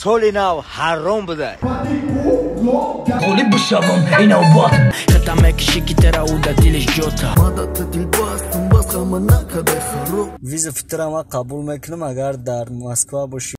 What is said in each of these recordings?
соли нав ҳаром будай. Оли бушавам инавбат хата мекиши ки тера уда дилиш ҷота мадат дилбастам бas ҳама накадай хароб виза фитрама қабул мекунам агар дар Москва боши.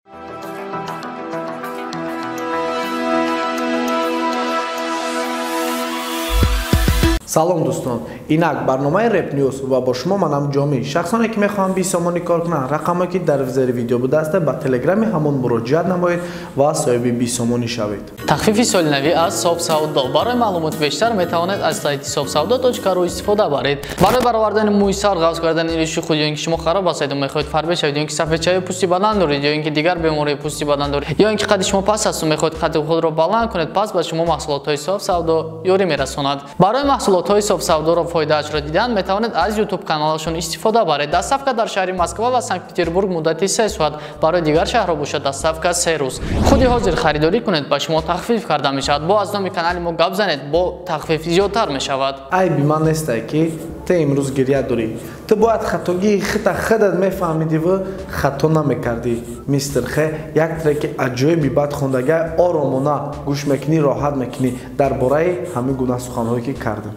салом дӯстон, инак барномаи Rap News ва бо шумо манам ҷомӣ. Шахсоне ки мехоҳанд бисомонӣ кор кунанд, рақаме ки дар зери видео будааст, ба телеграми ҳамон муроҷиат намоед ва соҳиби бисомонӣ шавед. тахфифи солинавӣ аз собсавдо. барои маълумоти бештар метавонед аз сайти sobsavdo.ru истифода баред. барои баровардани мӯи сар, ғафз кардани ириши худ, ё ин ки шумо хароб ҳастед ва мехоҳед фарбе шавед, ё ин ки сафедчаҳои пӯсти бадан доред, ё ин ки дигар бемории пӯсти бадан доред, ё ин ки қадди шумо паст асту мехоҳед қадди худро баланд кунед, пас ба шумо маҳсулотҳои собсавдо ёрӣ мерасонад. барои маҳсулотҳои собсавдоро фоидаашро дидан метавонед аз YouTube каналашон истифода баред. доставка дар шаҳри Москва ва Санкт-Петербург муддати 3 соат, барои дигар шаҳрҳо бошад доставка 3 рӯз. худи ҳозир харидорӣ кунед, ба шумо тахфиф карда мешавад. бо аз номи канали мо гап занед, бо тахфиф зиёдтар мешавад. айби ман нестай ки ту имрӯз гирья дорӣ. Ту бояд хатогии худат мефаҳмидӣ ва хато намекардӣ. мистер Х як треки аҷоиби бад хондагай оромона гӯш мекунӣ, роҳат мекунӣ дар бораи ҳамин гуна суханҳое ки кардем.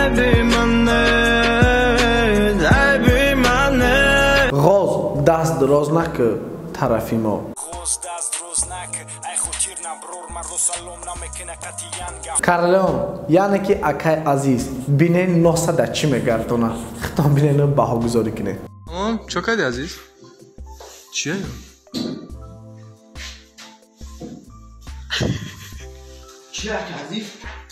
ғоз даст дроз накӣ тарафи мо. Карлеон яъне ки акай азиз бинен носада чӣ мегардона. хитон бинен баҳогузорӣ кунед. чо карди азиз? чия ё? чия азиз?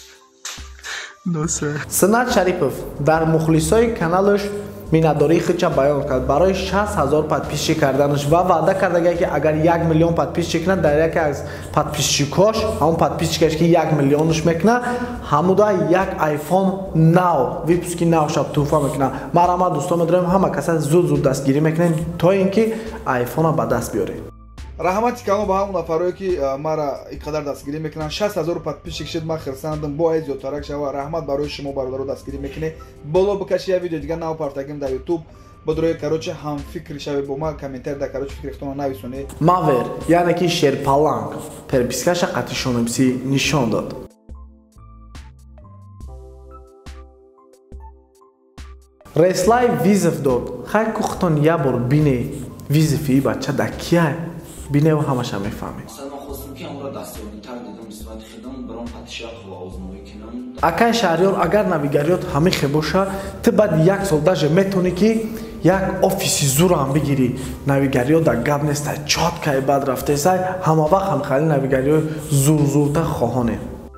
Sunat Sharipov Да Мухлисош каналаш миннатдории худша баён кард барои 60,000 подписчик карданаш ва ваъда кардагай ки агар 1 миллион подписчик кунад, дар яке аз подписчикош, ҳамон подписчикаш ки 1 миллионаш мекунад, ҳамуда як iPhone нав, випуски навшаб туфа мекунад. Марҳамат дӯстон, медонем ҳама каса зуд дастгирӣ мекунем то ин ки iPhone ба даст биёрем. раҳмати калом ба ҳамон нафарое ки мара инқадар дастгирӣ мекунанд. 60,000 подписчик шид, ман хирсандам бо айз зиёдтарак шава. раҳмат барои шумо бародаро дастгирӣ мекунед. боло бикаши я видео дига нав партагим дар YouTube. бодрои кароче ҳам фикри шаве бо ма комментарий дар кароче фикрихтона нависонед. Мавер яъне ки шерпаланг перпискаша қати шонамси нишон дод. Реслай визов дод. хай кухтон я бор бине визифи бача дакияй. бинев ҳамаша мефаҳмед. акай шаҳриёр агар навигариёт ҳамихе боша, ту баъд 1 сол даже метавонӣ ки як офиси зурам бигирӣ. навигариёт дар гап нестай, чоткаи бад рафтесай, ҳама вақт ҳамхали навигариё зурта хоҳоне.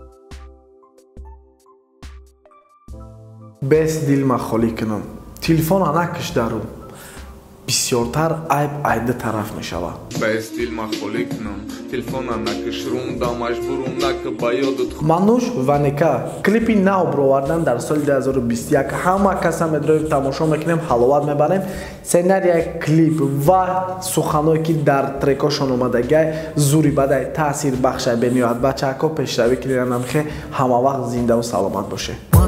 бес дил ма холӣ кунам. телефона накиш дару. бисёртар айб айда тараф мешавад. без дил ма холӣ кунам. телефона накиш рунда маҷбурум нака ба ёдат. Мануш Ванека клипи нав бировардан дар соли 2021 ҳама каса медроем тамошо мекунем, ҳаловат мебарем. сценарияи клип ва суханҳое ки дар трекошон омадагай зури бадай таъсир бахшай бениҳоят бачаҳако пешравӣ кунед. намхе ҳама вақт зиндаву саломат боше.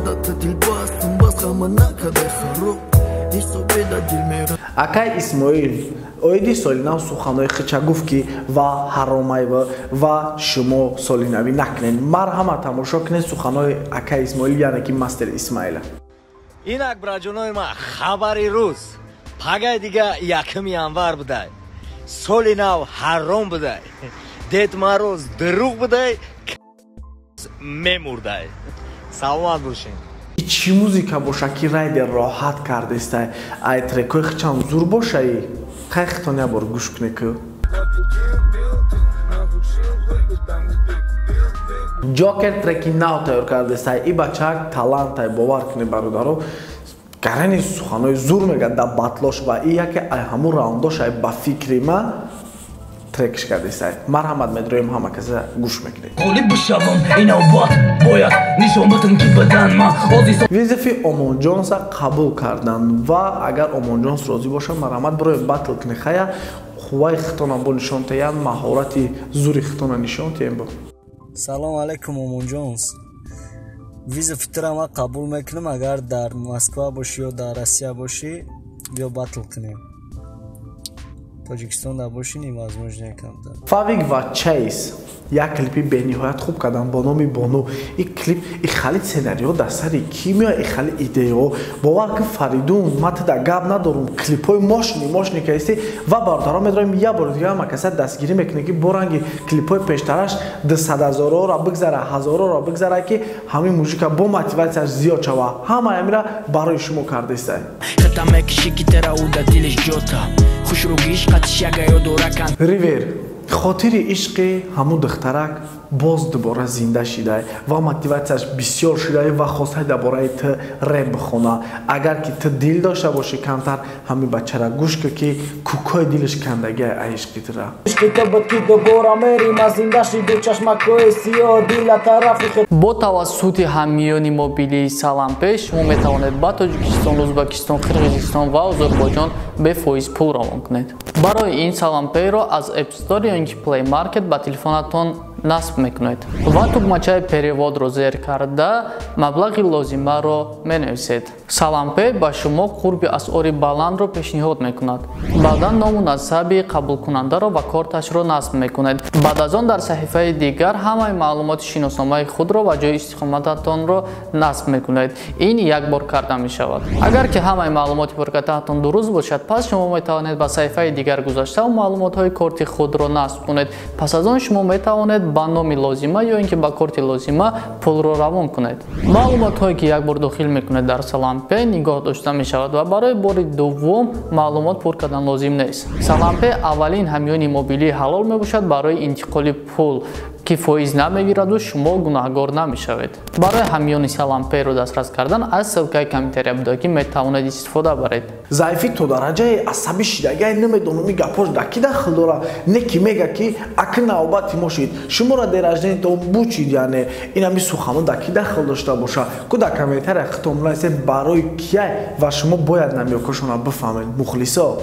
акай Исмоил оиди солинав суханҳои хича гуфт ки ва ҳаромайва ва шумо солинавӣ накунед. марҳамат тамошо кунед суханҳои акай Исмоил яъне ки мастер Исмаила. инак браҷонои ма хабари рӯз пагай дига 1 январ будай. соли нав ҳаром будай. дед мароз дурӯғ будай, мемурдай. саломат бошед. чӣ музика боша ки райде роҳат кардестай, ай трекои хичам зур бошаи хай хитон я бор гӯш кунед ки ҷокер треки нав тайёр кардестай. и бачаак талантай, бовар кунед бародаро, гарани суханҳои зур мегӯяд дар батлош ва и яке ай ҳамун раундош ай ба фикри ма трекиш кардестай. марҳамат медроем ҳама каса гӯш мекунед. оли бушавам инавбат бояд нишон батам ки бадан ма визифи Омонҷонса қабул карданд ва агар Омонҷонс розӣ боша, марҳамат бироед батл кунед. хая хувваи хитона бо нишон тиян, маҳорати зури хитона нишон тием бо. салом алейкум Омонҷонс. виза фитрама қабул мекунам агар дар Москва бошӣ ё дар Россия бошӣ, биё батл кунем. Тоҷикистон набошинем возможно камтар. Favik va Chase یک کلیپی بینیهایت خوب کردن با نام بانو. این کلیپ این خیلی سناریو دستری کیمیا این خیلی ایدئو باور که فریدون مت در گاب ندارم کلیپای ماشنی که هستی و باردارا میدارم یه بار دیگه هم کسی دستگیری میکنه که برانگی کلیپای پیشترش 200,000 را بگذاره 1000 را بگذاره که همین موزیک با موتیواسیون زیاد شوه همه امیرا برای شما کرده است. ریور خاطر عشق همون دخترک باز دوباره زنده شده و موتیواسیش بسیار شده و خواسته درباره تو رپ بخونه. اگر که تو دل داشته باشی کمتر همین بچه را گوش کن که کوکای دلش کندگی عشقی تو را. با توسط همیان موبیلی سلامپه شما میتوانید با تاجیکستان، ازبکستان، قرقیزستان و آذربایجان به فایز پول روان کنید. برای این سلامپه را از اپ استور یا اینکه پلی مارکت با تلفنتون نصب میکنید و تومچه перевод رو زیر کرده مبلغ لازمه رو مینویسید. سلامپه با شما قرب اسعار بلند رو پیشنهاد میکند. بعدا نام و نسب قبول کننده رو و کارتش رو نصب میکنید. بعد از آن در صفحه دیگر همه معلومات شناسنامه خود رو و جای استقامتتان رو نصب میکنید. این یک بار کرده می شود. اگر که همه معلومات پرکارتتان درست باشد پس شما میتوانید با صفحه دیگر گذاشته و معلومات های کارت خود رو نصب کنید. پس از آن شما میتوانید با نام لازمه یا اینکه با کارت لازمه پول رو روان کنید. معلومات هایی که یک بار داخل میکنید در سلامپه نگاه داشته می شود و برای بار دوم معلومات پر کردن لازم نیست. سلامپه اولین همیان موبیلی حلال می باشد برای انتقال پول که فایز نمیگیرد و شما گناهگار نمیشوید. برای همیان سلامپه رو دسترس کردن از سلکه کامپیوتر ابداکی میتوانید استفاده برید. ضعیفی تو درجه عصبی شدگی نمیدونم گپاش دکی داخل داره نکی میگه که اگه نوبتی ماشید شما را درجه تو بوچید یعنی این همی سخنان دکی داخل داشته باشه که در کامپیوتر اختم نیست برای کیه و شما باید نمیاکشون بفهمید مخلصا.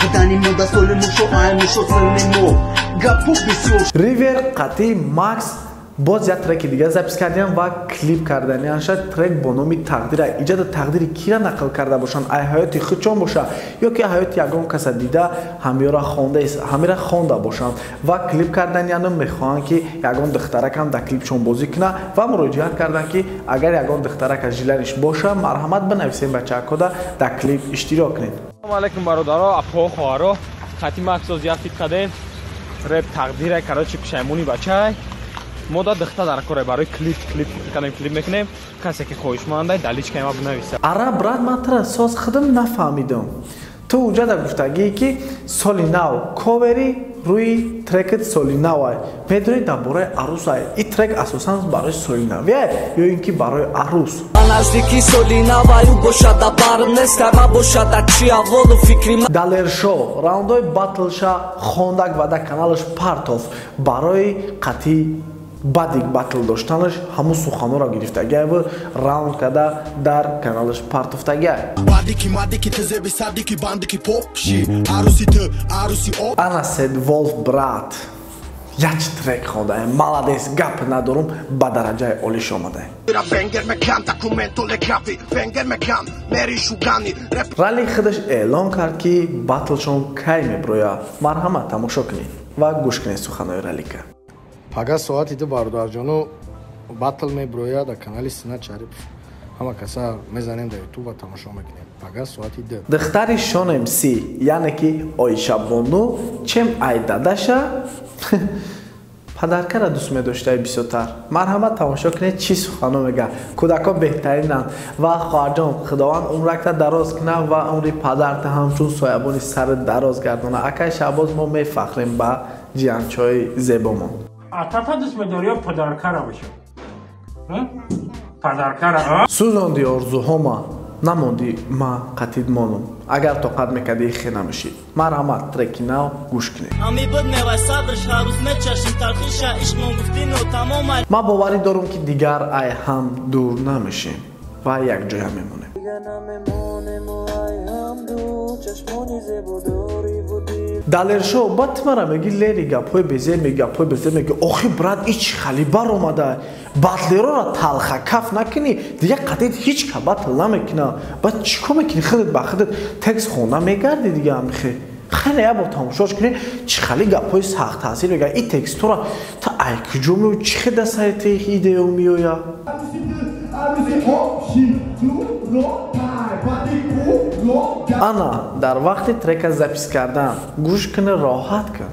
ریور قطعی ماکس باز یک ترک دیگه زپس کردیم و کلیپ کردن یعنی شاید ترک با نام تقدیر ایجاد تقدیر کی را نقل کرده باشن ای حیات خودشون باشه یا که حیات یگان کس دیده همه را خوانده باشن و کلیپ کردن یعنی میخوان که یگان دخترک هم در کلیپشون بازی کنه و مراجعه کردن که اگر یگان دخترک از جیلرش باشه مرحمت بنویسین بچه کدا در کلیپ اشتراک کنید. سلام علیکم برادرها، افخو خواهرها، خطی مکسو زیاد فیت کردین رپ تقدیر کراچی پشیمونی بچه ما دختر در کار برای کلیپ میکنیم کسی که خواهشمنده دلیلش که ما بنویسه. آره برات من تر اساس خودم نفهمیدم. تو اونجا در گفتگی که سالی نو کاوری روی ترکت سالی نو میدونی درباره عروس های این ترک اساساً برای سالی نو یا اینکه برای عروس. دلر شو راوندای باتل شا خوندک و در کانالش پارتوف برای قطعی بعد باتل داشتنش همون سخنان را گرفتگی و راوند کرده در کانالش پارت افتگی. انا سید ولف برات یک ترک خونده مالادیس گپ ندارم با درجه اولیش آمده. رالی خودش اعلان کرد که باتلشون کی میبرویه. مرحمت تماشا کنید و گوش کنید سخنای رالی که. Пага соати ду бародарҷону батл меброяд дар канали Sunat Sharipov. Ҳама каса мезанем дар YouTube ва тамошо мекунем. Пага соати ду. دختری شانم سی یعنی که آیشا بانو چم ای داداشا پدرکه را دوست می‌داشته بسیارتر. مرحمت تماشا کنید چی سخنو میگه. کودکا بهترینن و خواهرجان خداوند عمرت دراز کنه و عمر پدرت همچون سایبانی سر دراز گردونه. اکای شباز ما میفخریم با جیانچای زیبامون. اتاتا دوست می‌داری یا پدرکه را بشه؟ پدرکه را سوزاندی آرزوهاما نماندی ما قطید مانم. اگر طاقت میکردی خی نمیشید. مرحمت ترکی نو گوش کنید. ما باوری دارم که دیگر ای هم دور نمیشیم و یک جای میمونیم. دلرشو بات مرا میگی لیری گپای بزیر میگی آخی برات ایچ خالی بر اومده باتلرو را تلخه کف نکنی دیگه قطعید هیچ که باتل نمیکنه بعد چیکار میکنی خودت با خودت تکس خونده میگردی دیگه هم خیلی با تماشاش کنی چه خیلی گپای سخت تاثیر میگه این تکستورا تا ای کجا میو چه دسته تیخ ایده میویا انا در وقت ترک زپیس کردن گوش کنه راحت کن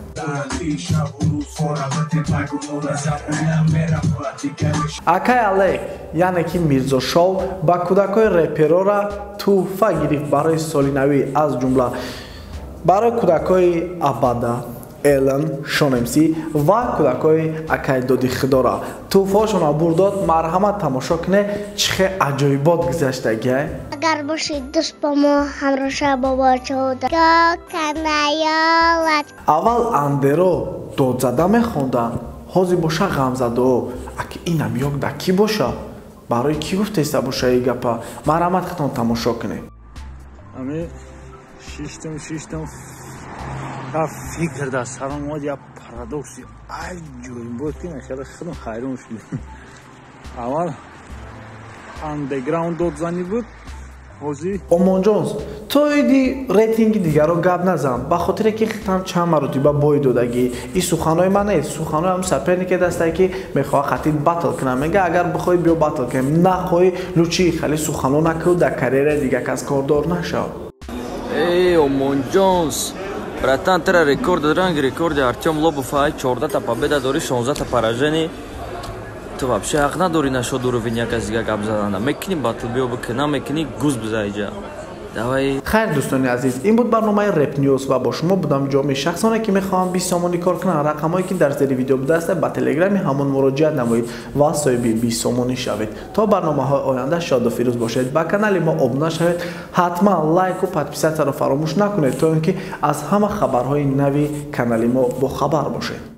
акай алек яъне ки мирзошов ба кӯдакҳои реперора туфа гирифт барои соли навӣ аз ҷумла барои кӯдакҳои абада элен шонемсӣ ва кӯдакҳои акай доди худора туфаҳошонро бурдод марҳамат тамошо кунед чихе аҷоибот гузаштагиай агар бошед дӯст бо мо ҳамроша бо бочода канаёлат аввал андеро додзада мехонданд ҳозир боша ғамзадо аки инам ёк да кӣ боша барои кӣ гуфтеста боша и гапа марҳамат хитон тамошо кунед ами шиштам ва фикр да сарам омад як парадокси аҷоиб буд ки машалла худам хайрон шудам аввал андеграунд додзанӣ буд омонҷонс то иди рейтинги дигарро гап назан ба хотире ки хитам чанд маротиба бой додагӣ ин суханои ман нест суханои ҳам сапернике дастае ки мехоҳа хатит батл кунам мега агар бихоҳӣ биё батл кунем нахоҳӣ лучи хеле сухано накӯ дар карьераи дига кас кордор нашав омонҷонс братан тера рекорд ранг рекорди артём лобов 14 победа дори 16 поражений تو вообще حق نداری نشد уровень یک از دیگه گپ زدن میکنی باتل بیو بکنم میکنی گوز بزنی جا давай хайр дӯстони азиз ин буд барномаи реп ньюз ва бо шумо будам ҷомеи шахсоне ки мехоҳам 20 сомонӣ кор кунанд рақамҳое ки дар зери видео будааст ба телеграми ҳамон муроҷиат намоед ва соҳиби 20 сомонӣ шавед то барномаҳои оянда шоду фирӯз бошед ба канали мо обуна шавед ҳатман лайку подписатсияро фаромӯш накунед то ин ки аз ҳама хабарҳои нави канали мо бохабар бошед